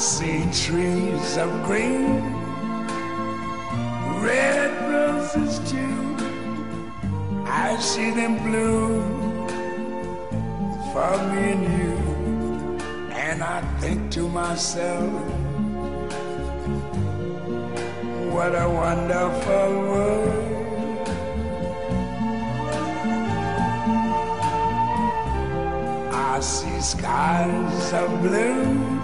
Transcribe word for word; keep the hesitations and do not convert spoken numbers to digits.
see trees of green, red roses too. I see them bloom for me and you. And I think to myself, what a wonderful world. I see skies of blue,